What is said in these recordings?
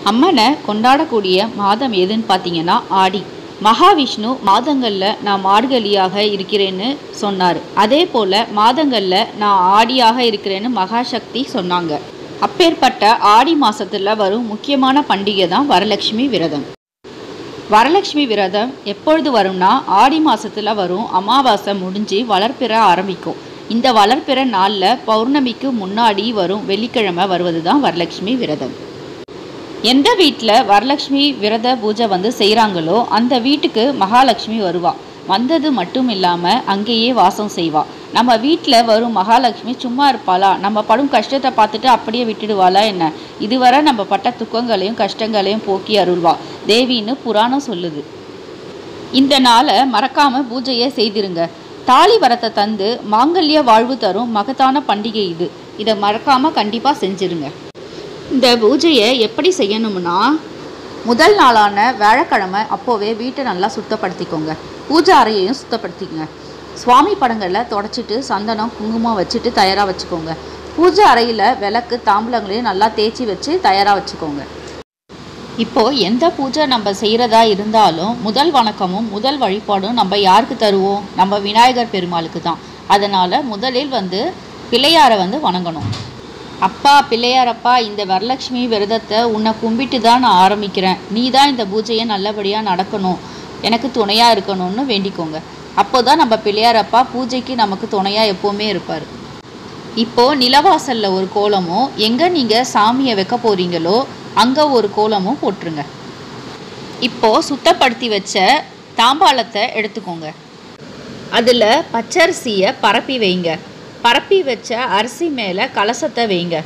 அம்மனை கொண்டாடக்கூடிய மாதம் எதுன்னு பார்த்தீங்கன்னா ஆடி. மகாவிஷ்ணு மாதங்களில் நான் மார்கழியாக இருக்கிறேன்னு சொன்னார். அதே போல் மாதங்களில் நான் ஆடியாக இருக்கிறேன்னு மகாசக்தி சொன்னாங்க. அப்பேற்பட்ட ஆடி மாதத்தில் வரும் முக்கியமான பண்டிகை தான் வரலட்சுமி விரதம். வரலட்சுமி விரதம் எப்பொழுது வரும்னா ஆடி மாதத்தில் வரும். அமாவாசை முடிஞ்சு வளர்ப்பிற ஆரம்பிக்கும். இந்த வளர்ப்பிற நாளில் பௌர்ணமிக்கு முன்னாடி வரும் வெள்ளிக்கிழமை வருவது தான் வரலட்சுமி விரதம். எந்த வீட்டில் வரலட்சுமி விரத பூஜை செய்கிறாங்களோ அந்த வீட்டுக்கு மகாலட்சுமி வருவா. வந்தது மட்டும் இல்லாமல் அங்கேயே வாசம் செய்வா. நம்ம வீட்டில் வரும் மகாலட்சுமி சும்மா இருப்பாளா? நம்ம படும் கஷ்டத்தை பார்த்துட்டு அப்படியே விட்டுடுவாளா என்ன? இதுவரை நம்ம பட்ட துக்கங்களையும் கஷ்டங்களையும் போக்கி அருள்வா தேவின்னு புராணம் சொல்லுது. இந்த நாளை மறக்காமல் பூஜையை செய்திருங்க. தாலி வரத்தை தந்து மாங்கல்ய வாழ்வு தரும் மகத்தான பண்டிகை இது. இதை மறக்காமல் கண்டிப்பாக செஞ்சுருங்க. இந்த பூஜையை எப்படி செய்யணும்னா, முதல் நாளான வியாழக்கிழமை அப்போவே வீட்டை நல்லா சுத்தப்படுத்திக்கோங்க. பூஜை அறையையும் சுத்தப்படுத்திக்கோங்க. சுவாமி படங்களில் தொடச்சிட்டு சந்தனம் குங்குமம் வச்சுட்டு தயாராக வச்சுக்கோங்க. பூஜை அறையில் விளக்கு தாம்பூலங்களையும் நல்லா தேய்ச்சி வச்சு தயாராக வச்சுக்கோங்க. இப்போது எந்த பூஜை நம்ம செய்கிறதா இருந்தாலும் முதல் வணக்கமும் முதல் வழிபாடும் நம்ம யாருக்கு தருவோம்? நம்ம விநாயகர் பெருமாளுக்கு தான். அதனால் முதலில் பிள்ளையாரை வணங்கணும். அப்பா பிள்ளையாரப்பா, இந்த வரலட்சுமி விரதத்தை உன்னை கும்பிட்டு தான் நான் ஆரம்பிக்கிறேன். நீ தான் இந்த பூஜையை நல்லபடியாக நடக்கணும், எனக்கு துணையாக இருக்கணும்னு வேண்டிக்கோங்க. அப்போ தான் நம்ம பிள்ளையாரப்பா பூஜைக்கு நமக்கு துணையாக எப்போவுமே இருப்பார். இப்போது நிலவாசலில் ஒரு கோலமும், எங்கே நீங்கள் சாமியை வைக்க போகிறீங்களோ அங்கே ஒரு கோலமும் போட்டுருங்க. இப்போது சுத்தப்படுத்தி வச்ச தாம்பாளத்தை எடுத்துக்கோங்க. அதில் பச்சரிசியை பரப்பி வைங்க. பரப்பி வச்ச அரிசி மேலே கலசத்தை வைங்க.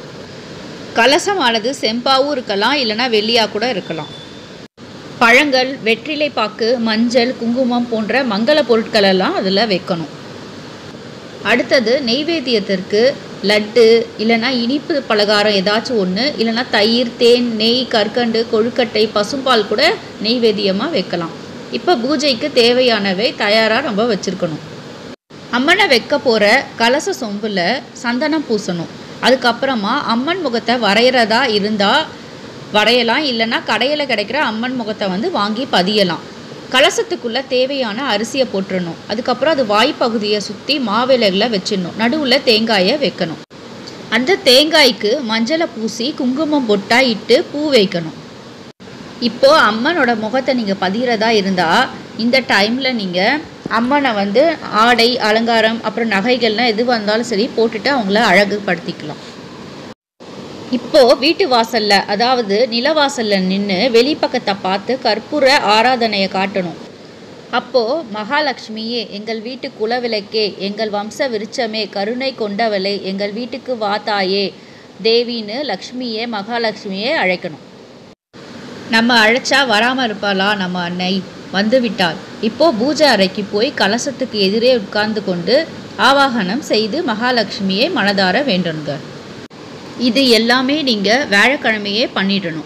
கலசமானது செம்பாவும் இருக்கலாம், இல்லைனா வெள்ளியாக கூட இருக்கலாம். பழங்கள், வெற்றிலை பாக்கு, மஞ்சள், குங்குமம் போன்ற மங்கள பொருட்களெல்லாம் அதில் வைக்கணும். அடுத்தது நெய்வேத்தியத்திற்கு லட்டு இல்லைனா இனிப்பு பலகாரம் ஏதாச்சும் ஒன்று, இல்லைனா தயிர், தேன், நெய், கற்கண்டு, கொழுக்கட்டை, பசும்பால் கூட நெய்வேத்தியமாக வைக்கலாம். இப்போ பூஜைக்கு தேவையானவை தயாராக நம்ம வச்சுருக்கணும். அம்மனை வைக்க போகிற கலச சொம்பில் சந்தனம் பூசணும். அதுக்கப்புறமா அம்மன் முகத்தை வரைகிறதா இருந்தால் வரையலாம், இல்லைனா கடையில் கிடைக்கிற அம்மன் முகத்தை வாங்கி பதியலாம். கலசத்துக்குள்ளே தேவையான அரிசியை போட்டுடணும். அதுக்கப்புறம் அது வாய்ப்பகுதியை சுற்றி மாவிலைகளை வச்சிடணும். நடுவில் தேங்காயை வைக்கணும். அந்த தேங்காய்க்கு மஞ்சளை பூசி குங்குமம் பொட்டாக இட்டு பூ வைக்கணும். இப்போது அம்மனோட முகத்தை நீங்கள் பதிகிறதா இருந்தால் இந்த டைமில் நீங்கள் அம்மனை ஆடை அலங்காரம் அப்புறம் நகைகள்லாம் எது வந்தாலும் சரி போட்டுட்டு அவங்கள அழகுபடுத்திக்கலாம். இப்போது வீட்டு வாசலில், அதாவது நிலவாசலில் நின்று வெளிப்பக்கத்தை பார்த்து கற்பூர ஆராதனையை காட்டணும். அப்போது மகாலட்சுமியே, எங்கள் வீட்டு குலவிளக்கே, எங்கள் வம்ச விருட்சமே, கருணை கொண்டவளே, எங்கள் வீட்டுக்கு வாத்தாயே தேவின்னு லக்ஷ்மியே மகாலட்சுமியே அழைக்கணும். நம்ம அழைச்சா வராமல் இருப்பாளா? நம்ம அன்னை வந்துவிட்டாள். இப்போது பூஜை அறைக்கு போய் கலசத்துக்கு எதிரே உட்கார்ந்து கொண்டு ஆவாகனம் செய்து மகாலட்சுமியை மனதார வேண்டணுங்க. இது எல்லாமே நீங்கள் வியாழக்கிழமையே பண்ணிடணும்.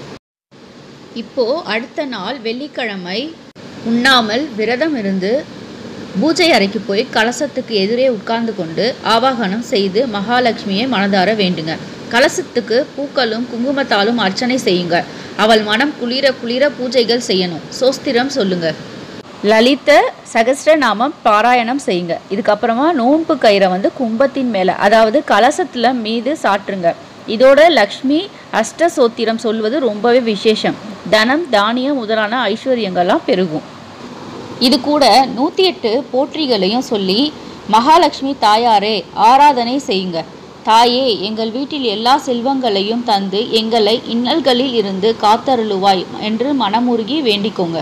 இப்போது அடுத்த நாள் வெள்ளிக்கிழமை உண்ணாமல் விரதம் இருந்து பூஜை அறைக்கு போய் கலசத்துக்கு எதிரே உட்கார்ந்து கொண்டு ஆவாகனம் செய்து மகாலட்சுமியை மனதார வேண்டுங்க. கலசத்துக்கு பூக்களும் குங்குமத்தாலும் அர்ச்சனை செய்யுங்க. அவள் மனம் குளிர குளிர பூஜைகள் செய்யணும். சோஸ்திரம் சொல்லுங்க. லலித சகஸ்ரநாமம் பாராயணம் செய்யுங்க. இதுக்கப்புறமா நோன்பு கயிறை கும்பத்தின் மேலே, அதாவது கலசத்தில் மீது சாற்றுங்க. இதோட லக்ஷ்மி அஷ்டசோத்திரம் சொல்வது ரொம்பவே விசேஷம். தனம் தானியம் முதலான ஐஸ்வர்யங்கள்லாம் பெருகும். இது கூட 108 போற்றிகளையும் சொல்லி மகாலட்சுமி தாயாரே ஆராதனை செய்யுங்க. தாயே, எங்கள் வீட்டில் எல்லா செல்வங்களையும் தந்து எங்களை இன்னல்களில் இருந்து காத்தருளுவாய் என்று மனமுருகி வேண்டிக்கோங்க.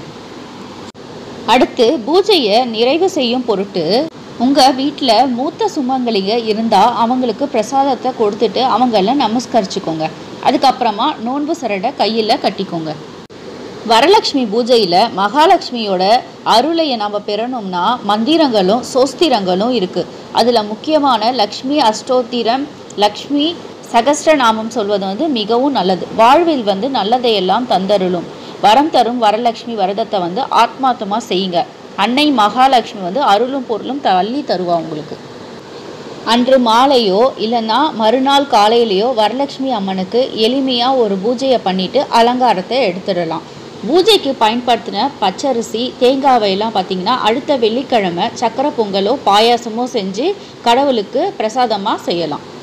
அடுத்து பூஜையை நிறைவு செய்யும் பொருட்டு உங்கள் வீட்டில் மூத்த சுமங்கலிங்க இருந்தால் அவங்களுக்கு பிரசாதத்தை கொடுத்துட்டு அவங்கள நமஸ்கரிச்சுக்கோங்க. அதுக்கப்புறமா நோன்பு சரடை கையில் கட்டிக்கோங்க. வரலட்சுமி பூஜையில் மகாலட்சுமியோட அருளை நம்ம பெறணும்னா மந்திரங்களும் சோஸ்திரங்களும் இருக்குது. அதில் முக்கியமான லக்ஷ்மி அஷ்டோத்திரம், லக்ஷ்மி சகஸ்ரநாமம் சொல்வது மிகவும் நல்லது. வாழ்வில் நல்லதையெல்லாம் தந்தருளும். வரம் தரும் வரலட்சுமி விரதத்தை ஆத்மார்த்தமாக செய்யுங்க. அன்னை மகாலட்சுமி அருளும் பொருளும் தள்ளி தருவா உங்களுக்கு. அன்று மாலையோ இல்லைன்னா மறுநாள் காலையிலையோ வரலட்சுமி அம்மனுக்கு எளிமையாக ஒரு பூஜையை பண்ணிவிட்டு அலங்காரத்தை எடுத்துடலாம். பூஜைக்கு பயன்படுத்தின பச்சரிசி தேங்காவையெல்லாம் பார்த்திங்கன்னா அடுத்த வெள்ளிக்கிழமை சக்கரை பொங்கலோ பாயாசமோ செஞ்சு கடவுளுக்கு பிரசாதமாக செய்யலாம்.